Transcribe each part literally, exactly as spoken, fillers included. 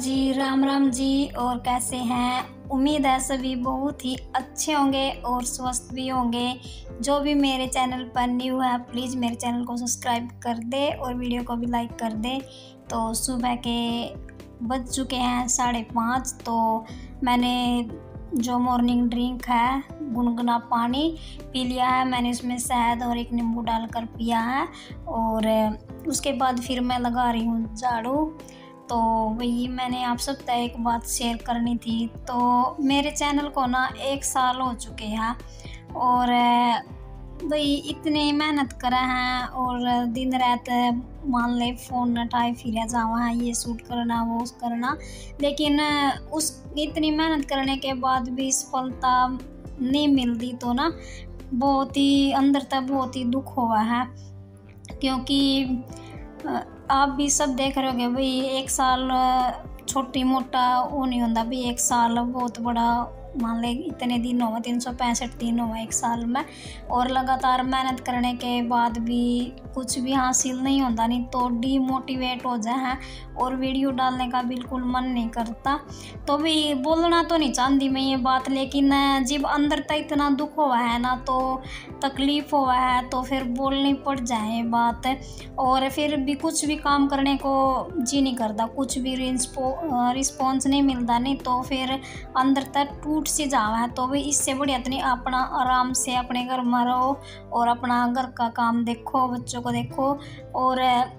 जी, राम राम जी। और कैसे हैं? उम्मीद है सभी बहुत ही अच्छे होंगे और स्वस्थ भी होंगे। जो भी मेरे चैनल पर न्यू है प्लीज़ मेरे चैनल को सब्सक्राइब कर दे और वीडियो को भी लाइक कर दे। तो सुबह के बज चुके हैं साढ़े पाँच। तो मैंने जो मॉर्निंग ड्रिंक है गुनगुना पानी पी लिया है। मैंने उसमें शहद और एक नींबू डालकर पिया है और उसके बाद फिर मैं लगा रही हूँ झाड़ू। तो वही मैंने आप सब तक एक बात शेयर करनी थी। तो मेरे चैनल को ना एक साल हो चुके हैं और भाई इतनी मेहनत करा है और दिन रात मान ले फ़ोन उठाए फिर जावा है ये शूट करना वो करना, लेकिन उस इतनी मेहनत करने के बाद भी सफलता नहीं मिलती तो ना बहुत ही अंदर तक बहुत ही दुख हुआ है। क्योंकि आप भी सब देख रहे होगे भाई एक साल छोटी मोटा वो नहीं होता भाई, एक साल बहुत बड़ा मान ले इतने दिन हुआ तीन सौ पैंसठ दिन हुआ एक साल में। और लगातार मेहनत करने के बाद भी कुछ भी हासिल नहीं होता नहीं तो डीमोटिवेट हो जाए और वीडियो डालने का बिल्कुल मन नहीं करता। तो भी बोलना तो नहीं चाहती मैं ये बात, लेकिन जब अंदर तक इतना दुख हुआ है ना तो तकलीफ़ हुआ है तो फिर बोलनी पड़ जाए बात। और फिर भी कुछ भी काम करने को जी नहीं करता, कुछ भी रिस्पॉन्स नहीं मिलता नहीं तो फिर अंदर तक टूट सी जावा है। तो भी इससे बढ़िया तो नहीं अपना आराम से अपने घर में रहो और अपना घर का काम देखो, बच्चों को देखो और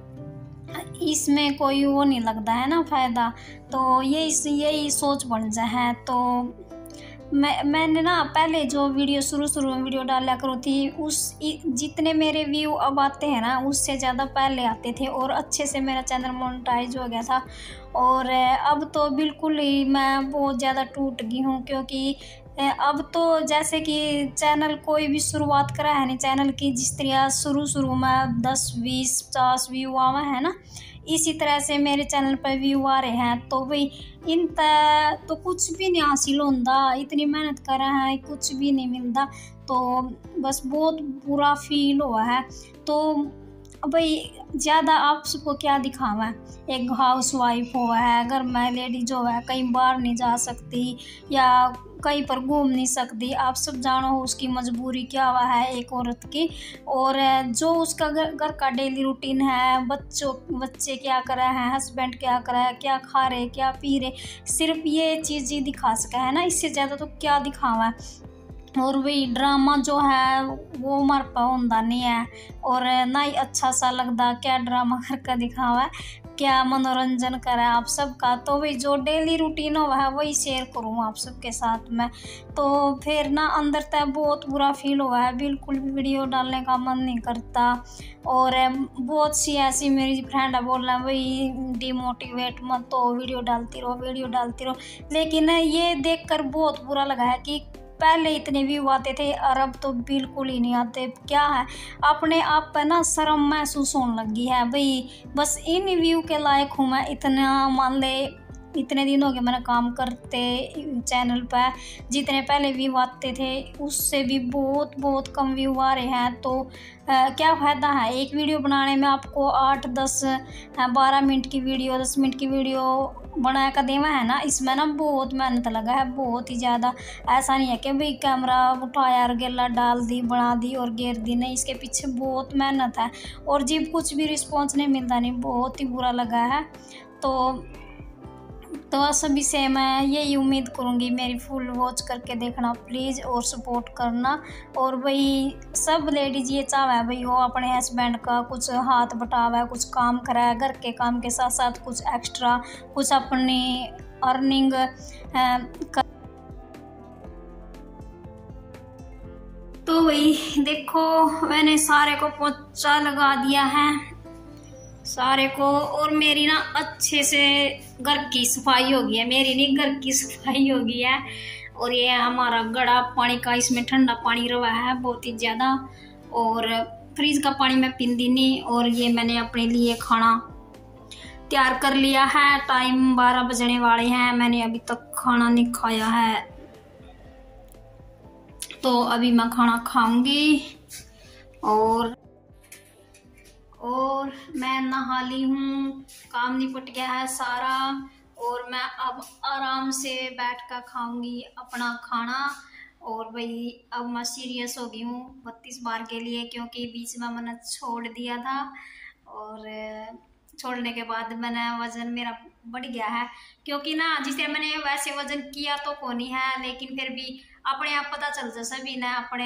इसमें कोई वो नहीं लगता है ना फ़ायदा। तो ये इस यही सोच बन जाए। तो मैं मैंने ना पहले जो वीडियो शुरू शुरू में वीडियो डाला करो थी उस जितने मेरे व्यू अब आते हैं ना उससे ज़्यादा पहले आते थे और अच्छे से मेरा चैनल मोनेटाइज हो गया था। और अब तो बिल्कुल ही मैं बहुत ज़्यादा टूट गई हूँ, क्योंकि अब तो जैसे कि चैनल कोई भी शुरुआत करा है नहीं चैनल की, जिस तरह शुरू शुरू में दस बीस पचास व्यू आवा है ना इसी तरह से मेरे चैनल पर व्यू आ रहे हैं। तो भाई इन तक तो कुछ भी नहीं हासिल होता, इतनी मेहनत कर रहा है कुछ भी नहीं मिलता। तो बस बहुत बुरा फील हुआ है। तो भाई ज़्यादा आप सबको क्या दिखावा है, एक हाउस वाइफ हुआ है घर में लेडी जो है कहीं बाहर नहीं जा सकती या कहीं पर घूम नहीं सकती। आप सब जानो उसकी मजबूरी क्या हुआ है एक औरत की। और जो उसका घर का डेली रूटीन है, बच्चों बच्चे क्या कर रहे हैं, हस्बैंड क्या कर रहा है, क्या खा रहे क्या पी रहे, सिर्फ ये चीज़ ही दिखा सका है ना, इससे ज़्यादा तो क्या दिखावा है। और वही ड्रामा जो है वो हमारे पास होता नहीं है और ना ही अच्छा सा लगता क्या ड्रामा करके दिखावा है, क्या मनोरंजन करे आप सबका। तो वही जो डेली रूटीन हुआ है वही शेयर करूँ आप सबके साथ में। तो फिर ना अंदर तक बहुत बुरा फील हुआ है, बिल्कुल भी वीडियो डालने का मन नहीं करता। और बहुत सी ऐसी मेरी फ्रेंड है बोल रहा है वही डिमोटिवेट मत तो वीडियो डालती रहो वीडियो डालती रहो। लेकिन ये देख कर बहुत बुरा लगा है कि पहले इतने व्यू आते थे और अब तो बिल्कुल ही नहीं आते। क्या है अपने आप पर ना शर्म महसूस होने लगी है भाई, बस इन व्यू के लायक हूँ मैं। इतना मान ले इतने दिन हो गए मैंने काम करते चैनल पर, जितने पहले व्यू आते थे उससे भी बहुत बहुत कम व्यू आ रहे हैं। तो आ, क्या फ़ायदा है एक वीडियो बनाने में, आपको आठ दस बारह मिनट की वीडियो दस मिनट की वीडियो बनाया का देवा है ना, इसमें ना बहुत मेहनत लगा है बहुत ही ज़्यादा। ऐसा नहीं है कि भाई कैमरा उठाया और गेला डाल दी बना दी और गेर दी, नहीं इसके पीछे बहुत मेहनत है। और जब कुछ भी रिस्पॉन्स नहीं मिलता नहीं बहुत ही बुरा लगा है। तो तो सभी से मैं यही उम्मीद करूँगी मेरी फुल वॉच करके देखना प्लीज़ और सपोर्ट करना। और भाई सब लेडीज़ ये चाह है भाई वो अपने हस्बैंड का कुछ हाथ बटावा है, कुछ काम करा है, घर के काम के साथ साथ कुछ एक्स्ट्रा कुछ अपनी अर्निंग कर। तो भाई देखो मैंने सारे को पोछा लगा दिया है सारे को और मेरी ना अच्छे से घर की सफाई हो गई है, मेरी नहीं घर की सफाई हो गई है। और ये हमारा गड़ा पानी का, इसमें ठंडा पानी रवा है बहुत ही ज़्यादा और फ्रिज का पानी मैं पीती नहीं। और ये मैंने अपने लिए खाना तैयार कर लिया है, टाइम बारह बजने वाले हैं, मैंने अभी तक खाना नहीं खाया है तो अभी मैं खाना खाऊंगी। और और मैं नहा ली हूँ, काम निपट गया है सारा और मैं अब आराम से बैठ कर खाऊंगी अपना खाना। और भाई अब मैं सीरियस हो गई हूँ बत्तीस बार के लिए, क्योंकि बीच में मैंने छोड़ दिया था और छोड़ने के बाद मैंने वज़न मेरा बढ़ गया है। क्योंकि ना जिसे मैंने वैसे वज़न किया तो कौन ही है, लेकिन फिर भी अपने आप पता चल जाए सभी ना अपने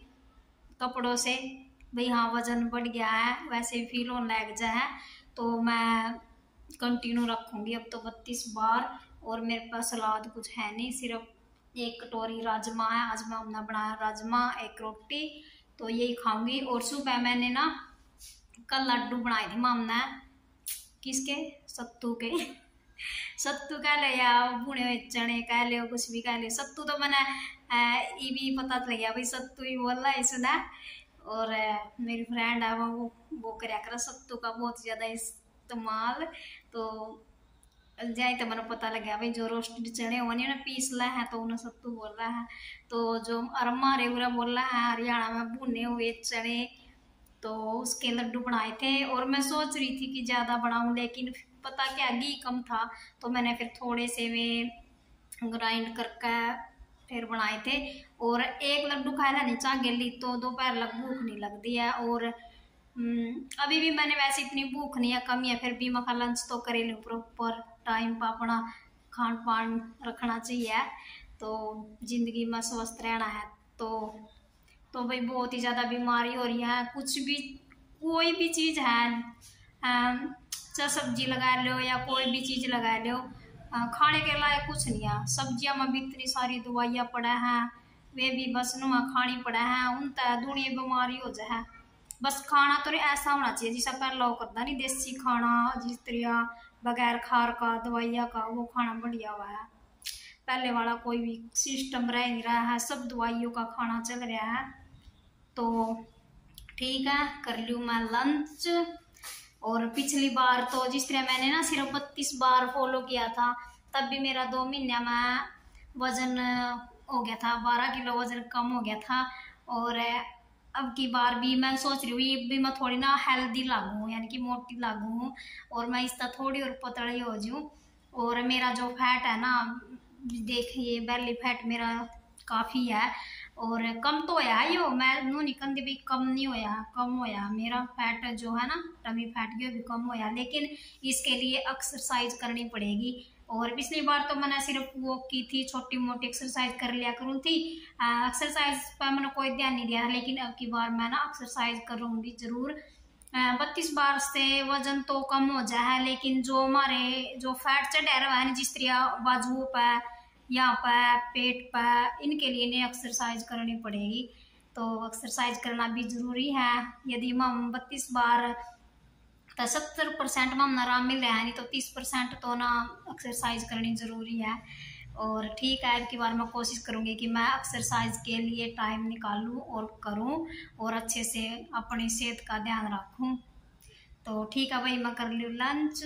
कपड़ों से भाई हाँ वज़न बढ़ गया है, वैसे भी फील होने लग जाए। तो मैं कंटिन्यू रखूँगी अब तो बत्तीस बार। और मेरे पास सलाद कुछ है नहीं, सिर्फ एक कटोरी राजमा है, आज मैं हमने बनाया राजमा, एक रोटी, तो यही खाऊंगी। और सुबह मैंने ना कल लड्डू बनाए थे माम ने, किसके, सत्तू के सत्तू कह ले या भुने हुए चने कह ले, कुछ भी कह ले, सत्तू तो मैंने ये भी पता चल गया भाई सत्तू ही बोल रहा है इसने। और मेरी फ्रेंड है वो वो कराया कर सत्तू का बहुत ज़्यादा इस्तेमाल, तो जाए तो मैंने पता लग गया भाई जो रोस्टेड चने होने ना पीस ला है तो उन्हें सत्तू बोल रहा है। तो जो अरमा रेवरा बोल रहा है हरियाणा में भुने हुए चने, तो उसके लड्डू बनाए थे। और मैं सोच रही थी कि ज़्यादा बनाऊं, लेकिन पता क्या घी कम था, तो मैंने फिर थोड़े से वे ग्राइंड करके फिर बनाए थे। और एक लड्डू खाया नहीं चाह गली तो दोपहर लग भूख नहीं लगती है। और अभी भी मैंने वैसे इतनी भूख नहीं है, कम है, फिर भी मैं लंच तो करे लूँ प्रॉपर टाइम पर, अपना खान पान रखना चाहिए, तो जिंदगी में स्वस्थ रहना है। तो तो भाई बहुत ही ज़्यादा बीमारी हो रही है, कुछ भी कोई भी चीज़ है, चाहे सब्जी लगा लो या कोई भी चीज़ लगा लो, खाने के लायक कुछ नहीं है। सब्जियां में भी इतनी सारी दवाइयाँ पड़ा हैं, वे भी बस नुआ खानी पड़ा है, उन तक दुनिया बीमारी हो जाए। बस खाना तो ऐसा होना चाहिए जिसका पहला वो करता नहीं, देसी खाना जिस तरह बगैर खार का दवाइयाँ का, वो खाना बढ़िया हुआ है। पहले वाला कोई भी सिस्टम रह नहीं रहा है, सब दवाइयों का खाना चल रहा है। तो ठीक है, कर लूँ मैं लंच। और पिछली बार तो जिस तरह मैंने ना सिर्फ बत्तीस बार फॉलो किया था, तब भी मेरा दो महीने में वज़न हो गया था, बारह किलो वज़न कम हो गया था। और अब की बार भी मैं सोच रही हूँ ये भी मैं थोड़ी ना हेल्दी लागू, यानी कि मोटी लागू, और मैं इसका थोड़ी और पतली हो जाऊँ। और मेरा जो फैट है ना, देखिए बेली फैट मेरा काफ़ी है, और कम तो होया है यो, मैं नू निकल भी कम नहीं होया, कम होया मेरा फैट जो है ना, टमी फैट ये भी कम होया, लेकिन इसके लिए एक्सरसाइज करनी पड़ेगी। और पिछली बार तो मैंने सिर्फ वॉक की थी, छोटी मोटी एक्सरसाइज कर लिया करूँ थी, एक्सरसाइज पर मैंने कोई ध्यान नहीं दिया, लेकिन अब की बार मैं ना एक्सरसाइज करूँगी ज़रूर। बत्तीस बार से वजन तो कम हो जाए, लेकिन जो हमारे जो फैट चढ़ा रहा है ना, जिस तरह बाजुओं पर, यहाँ पर, पेट पर, इनके लिए ने एक्सरसाइज करनी पड़ेगी। तो एक्सरसाइज करना भी ज़रूरी है। यदि हम बत्तीस बार तो सत्तर परसेंट में हम आराम मिल रहा है, नहीं तो तीस परसेंट तो ना एक्सरसाइज करनी ज़रूरी है। और ठीक है, अब की बार मैं कोशिश करूँगी कि मैं एक्सरसाइज के लिए टाइम निकालूँ और करूँ, और अच्छे से अपनी सेहत का ध्यान रखूँ। तो ठीक है भाई, मैं कर लूँ लंच।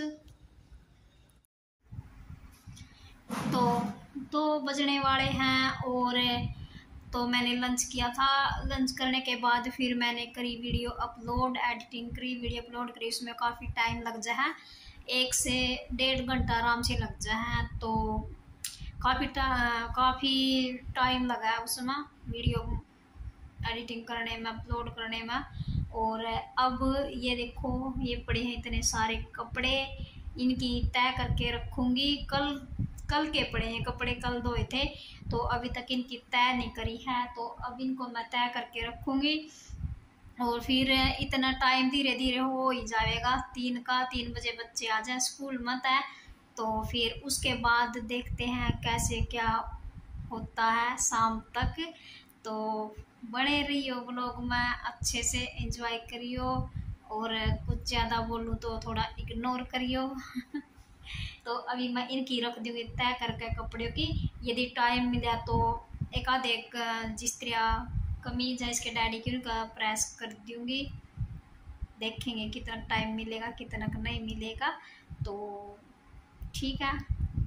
तो दो बजने वाले हैं, और तो मैंने लंच किया था। लंच करने के बाद फिर मैंने करी वीडियो अपलोड, एडिटिंग करी, वीडियो अपलोड करी, उसमें काफ़ी टाइम लग जाए, एक से डेढ़ घंटा आराम से लग जाए। तो काफ़ी काफ़ी टाइम लगा है उसमें वीडियो एडिटिंग करने में, अपलोड करने में। और अब ये देखो, ये पड़े हैं इतने सारे कपड़े, इनकी तय करके रखूँगी। कल कल के पड़े हैं कपड़े, कल धोए थे, तो अभी तक इनकी तय नहीं करी है, तो अब इनको मैं तय करके रखूँगी। और फिर इतना टाइम धीरे धीरे हो ही जाएगा, तीन का तीन बजे बच्चे आ जाए स्कूल मत है, तो फिर उसके बाद देखते हैं कैसे क्या होता है शाम तक। तो बने रहियो ब्लॉग में, अच्छे से एंजॉय करियो, और कुछ ज़्यादा बोलूँ तो थोड़ा इग्नोर करियो। तो अभी मैं इनकी रख दूँगी तय करके कपड़ों की, यदि टाइम मिला तो एक आध एक जिस तरह कमीज है इसके डैडी की, उनका प्रेस कर दूँगी, देखेंगे कितना टाइम मिलेगा कितना नहीं मिलेगा। तो ठीक है,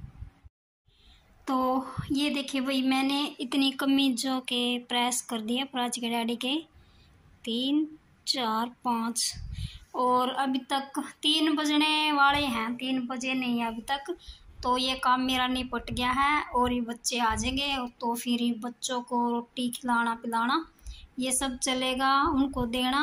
तो ये देखिए भाई, मैंने इतनी कमीजों के प्रेस कर दिए प्राच के डैडी के, तीन चार पाँच, और अभी तक तीन बजने वाले हैं, तीन बजे नहीं अभी तक, तो ये काम मेरा निपट गया है और ये बच्चे आ जाएंगे तो फिर बच्चों को रोटी खिलाना पिलाना ये सब चलेगा, उनको देना।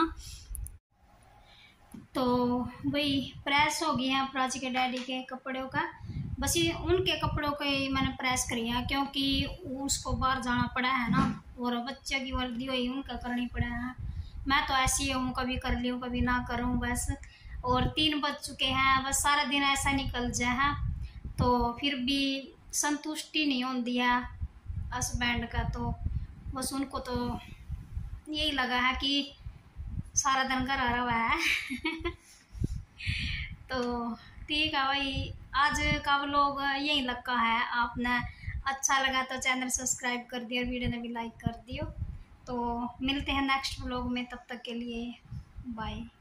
तो वही प्रेस हो गई है प्राची के डैडी के कपड़ों का, बस ये उनके कपड़ों के मैंने प्रेस करी है क्योंकि उसको बाहर जाना पड़ा है ना, और बच्चे की वर्दी हुई उनका करनी पड़ा है। मैं तो ऐसी हूँ, कभी कर ली हूँ कभी ना करूँ बस। और तीन बज चुके हैं, बस सारा दिन ऐसा निकल जाए है तो फिर भी संतुष्टि नहीं होती है हस्बैंड का। तो बस उनको तो यही लगा है कि सारा दिन घर आ रहा हुआ है तो ठीक है भाई, आज का व्लॉग यही लगा है। आपने अच्छा लगा तो चैनल सब्सक्राइब कर दियो और वीडियो ने भी लाइक कर दियो। तो मिलते हैं नेक्स्ट व्लॉग में, तब तक के लिए बाय।